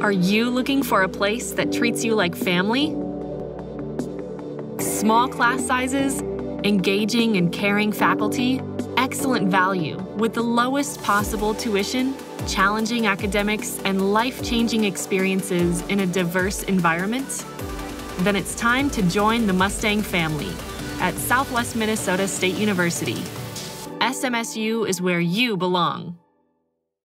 Are you looking for a place that treats you like family? Small class sizes, engaging and caring faculty, excellent value with the lowest possible tuition, challenging academics, and life-changing experiences in a diverse environment? Then it's time to join the Mustang family at Southwest Minnesota State University. SMSU is where you belong.